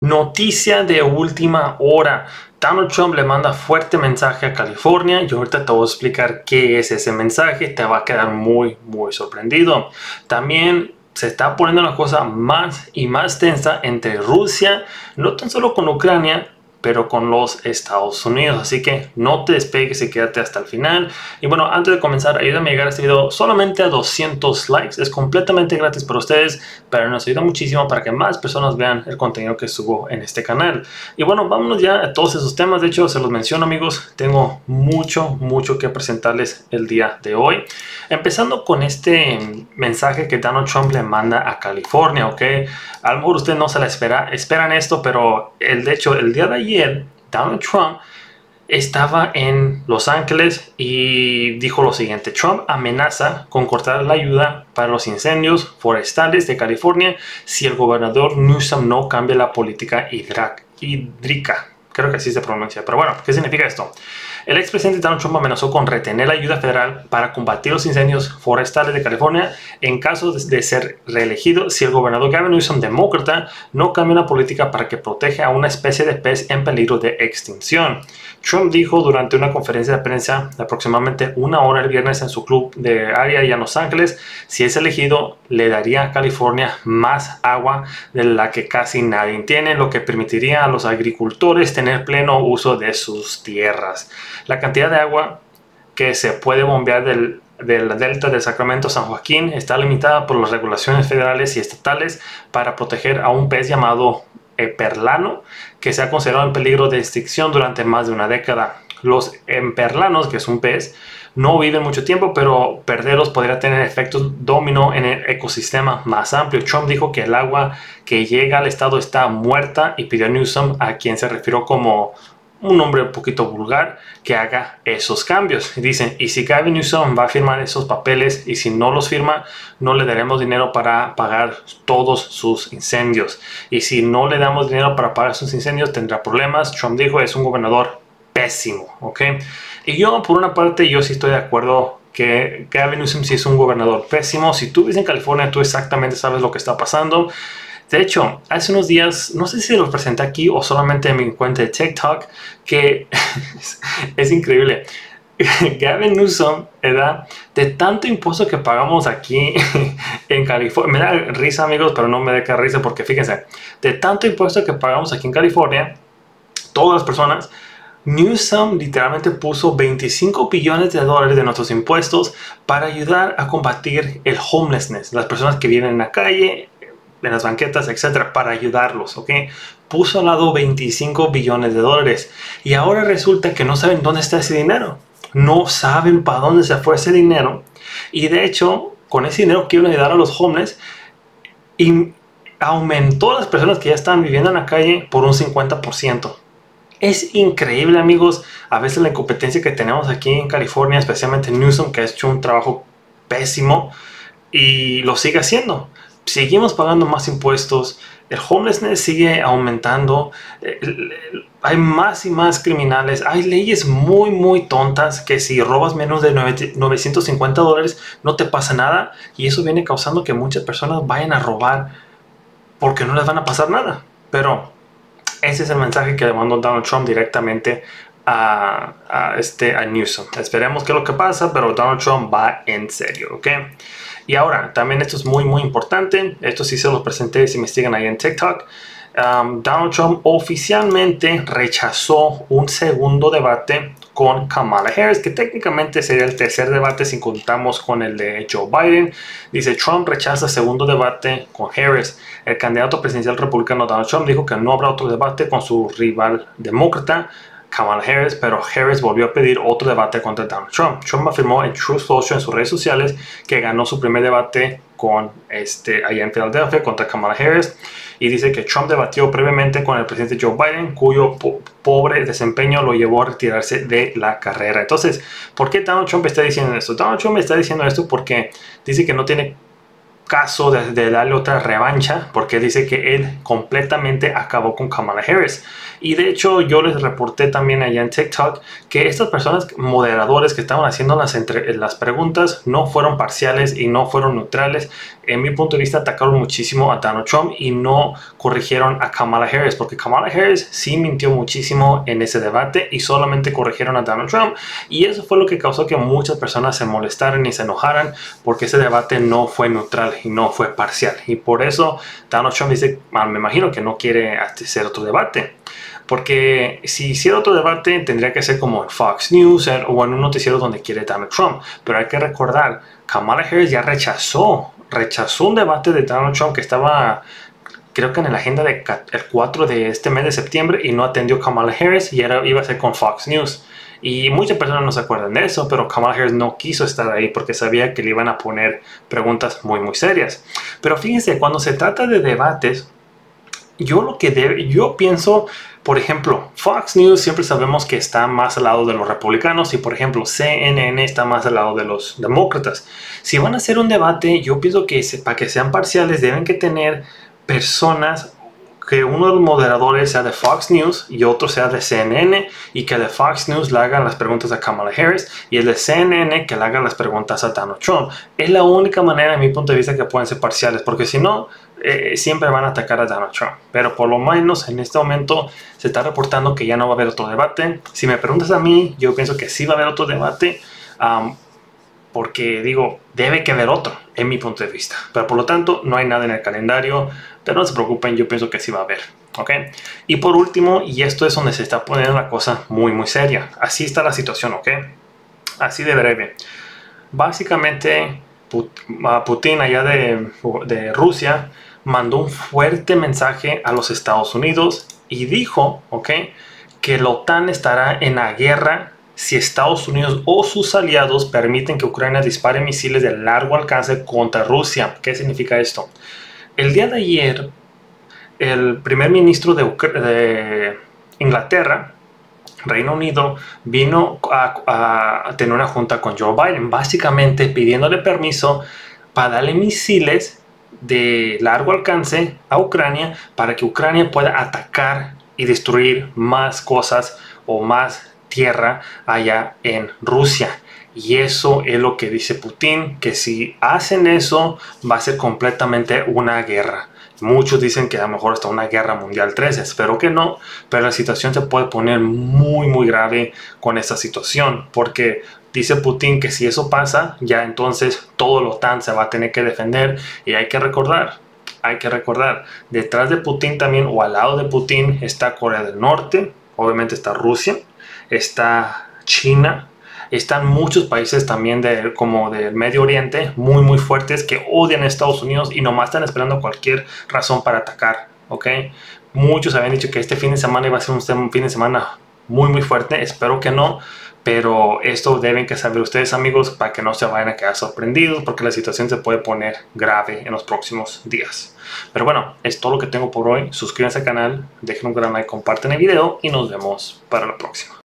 Noticia de última hora. Donald Trump le manda fuerte mensaje a California. Yo ahorita te voy a explicar qué es ese mensaje. Te va a quedar muy sorprendido. También se está poniendo la cosa más y más tensa entre Rusia, no tan solo con Ucrania, pero con los Estados Unidos. Así que no te despegues y quédate hasta el final. Y bueno, antes de comenzar, ayúdame a llegar a este video solamente a 200 likes. Es completamente gratis para ustedes, pero nos ayuda muchísimo para que más personas vean el contenido que subo en este canal. Y bueno, vámonos ya a todos esos temas. De hecho, se los menciono, amigos. Tengo mucho que presentarles el día de hoy. Empezando con este mensaje que Donald Trump le manda a California, ¿ok? A lo mejor usted no se la esperan esto, pero de hecho, el día de ayer, Donald Trump estaba en Los Ángeles y dijo lo siguiente: Trump amenaza con cortar la ayuda para los incendios forestales de California si el gobernador Newsom no cambia la política hídrica. Creo que así se pronuncia, pero bueno, ¿qué significa esto? El expresidente Donald Trump amenazó con retener la ayuda federal para combatir los incendios forestales de California en caso de ser reelegido si el gobernador Gavin Newsom, demócrata, no cambia una política para que proteja a una especie de pez en peligro de extinción. Trump dijo durante una conferencia de prensa de aproximadamente una hora el viernes en su club de área y en Los Ángeles, si es elegido, le daría a California más agua de la que casi nadie tiene, lo que permitiría a los agricultores tener pleno uso de sus tierras. La cantidad de agua que se puede bombear del delta del Sacramento San Joaquín está limitada por las regulaciones federales y estatales para proteger a un pez llamado perlano, que se ha considerado en peligro de extinción durante más de una década. Los perlanos, que es un pez, no viven mucho tiempo, pero perderlos podría tener efectos dominó en el ecosistema más amplio. Trump dijo que el agua que llega al estado está muerta y pidió a Newsom, a quien se refirió como un hombre un poquito vulgar, que haga esos cambios. Dicen, y si Gavin Newsom va a firmar esos papeles y si no los firma, no le daremos dinero para pagar todos sus incendios. Y si no le damos dinero para pagar sus incendios, tendrá problemas. Trump dijo, es un gobernador pésimo, ¿ok? Y yo, por una parte, yo sí estoy de acuerdo que Gavin Newsom sí es un gobernador pésimo. Si tú vives en California, tú exactamente sabes lo que está pasando. De hecho, hace unos días, no sé si los presenté aquí o solamente en mi cuenta de TikTok, que es increíble. Gavin Newsom, ¿verdad? De tanto impuesto que pagamos aquí en California, me da risa, amigos, pero no me da risa porque fíjense, de tanto impuesto que pagamos aquí en California, todas las personas, Newsom literalmente puso 25 billones de dólares de nuestros impuestos para ayudar a combatir el homelessness, las personas que viven en la calle, en las banquetas, etcétera, para ayudarlos, ¿ok? Puso al lado 25 billones de dólares y ahora resulta que no saben dónde está ese dinero. No saben para dónde se fue ese dinero y de hecho, con ese dinero quieren ayudar a los homeless y aumentó a las personas que ya están viviendo en la calle por un 50%. Es increíble, amigos, a veces la incompetencia que tenemos aquí en California, especialmente Newsom, que ha hecho un trabajo pésimo y lo sigue haciendo. Seguimos pagando más impuestos, el homelessness sigue aumentando, hay más y más criminales, hay leyes muy tontas que si robas menos de 950 dólares no te pasa nada y eso viene causando que muchas personas vayan a robar porque no les van a pasar nada. Pero ese es el mensaje que le mandó Donald Trump directamente a Newsom. Esperemos que es lo que pasa, pero Donald Trump va en serio, ¿ok? Y ahora, también esto es muy importante. Esto sí se los presenté si me siguen ahí en TikTok. Donald Trump oficialmente rechazó un segundo debate con Kamala Harris, que técnicamente sería el tercer debate si contamos con el de Joe Biden. Dice, Trump rechaza segundo debate con Harris. El candidato presidencial republicano Donald Trump dijo que no habrá otro debate con su rival demócrata Kamala Harris, pero Harris volvió a pedir otro debate contra Donald Trump. Trump afirmó en Truth Social en sus redes sociales que ganó su primer debate con allá en Filadelfia contra Kamala Harris y dice que Trump debatió previamente con el presidente Joe Biden, cuyo pobre desempeño lo llevó a retirarse de la carrera. Entonces, ¿por qué Donald Trump está diciendo esto? Donald Trump está diciendo esto porque dice que no tiene caso de darle otra revancha, porque dice que él completamente acabó con Kamala Harris. Y de hecho yo les reporté también allá en TikTok que estas personas moderadores que estaban haciendo las preguntas no fueron parciales y no fueron neutrales. En mi punto de vista atacaron muchísimo a Donald Trump y no corrigieron a Kamala Harris, porque Kamala Harris sí mintió muchísimo en ese debate y solamente corrigieron a Donald Trump, y eso fue lo que causó que muchas personas se molestaran y se enojaran, porque ese debate no fue neutral y no fue parcial. Y por eso Donald Trump dice, me imagino que no quiere hacer otro debate, porque si hiciera otro debate tendría que ser como en Fox News o en un noticiero donde quiere Donald Trump. Pero hay que recordar, Kamala Harris ya rechazó un debate de Donald Trump que estaba, creo que en la agenda del 4 de este mes de septiembre, y no atendió Kamala Harris, y iba a ser con Fox News. Y muchas personas no se acuerdan de eso, pero Kamala Harris no quiso estar ahí porque sabía que le iban a poner preguntas muy serias. Pero fíjense, cuando se trata de debates, yo pienso, por ejemplo, Fox News siempre sabemos que está más al lado de los republicanos, y por ejemplo CNN está más al lado de los demócratas. Si van a hacer un debate, yo pienso que para que sean parciales deben que tener personas, que uno de los moderadores sea de Fox News y otro sea de CNN, y que de Fox News le hagan las preguntas a Kamala Harris y el de CNN que le hagan las preguntas a Donald Trump. Es la única manera, en mi punto de vista, que pueden ser parciales, porque si no, siempre van a atacar a Donald Trump. Pero por lo menos en este momento se está reportando que ya no va a haber otro debate. Si me preguntas a mí, yo pienso que sí va a haber otro debate, porque digo, debe que haber otro, en mi punto de vista. Pero por lo tanto, no hay nada en el calendario, pero no se preocupen, yo pienso que sí va a haber, ¿ok? Y por último, y esto es donde se está poniendo la cosa muy seria. Así está la situación, ¿ok? Así de breve. Básicamente, Putin allá de Rusia mandó un fuerte mensaje a los Estados Unidos y dijo, ¿ok?, que la OTAN estará en la guerra si Estados Unidos o sus aliados permiten que Ucrania dispare misiles de largo alcance contra Rusia. ¿Qué significa esto? El día de ayer, el primer ministro de Inglaterra, Reino Unido, vino a tener una junta con Joe Biden, básicamente pidiéndole permiso para darle misiles de largo alcance a Ucrania para que Ucrania pueda atacar y destruir más cosas o más tierra allá en Rusia. Y eso es lo que dice Putin, que si hacen eso va a ser completamente una guerra. Muchos dicen que a lo mejor hasta una guerra mundial 3, espero que no, pero la situación se puede poner muy grave con esta situación, porque dice Putin que si eso pasa, ya entonces todo la OTAN se va a tener que defender. Y hay que recordar, detrás de Putin también, o al lado de Putin, está Corea del Norte, obviamente está Rusia, está China, están muchos países también como del Medio Oriente muy fuertes que odian a Estados Unidos y nomás están esperando cualquier razón para atacar, ¿ok? Muchos habían dicho que este fin de semana iba a ser un fin de semana muy fuerte, espero que no, pero esto deben que saber ustedes, amigos, para que no se vayan a quedar sorprendidos, porque la situación se puede poner grave en los próximos días. Pero bueno, es todo lo que tengo por hoy. Suscríbanse al canal, dejen un gran like, compartan el video y nos vemos para la próxima.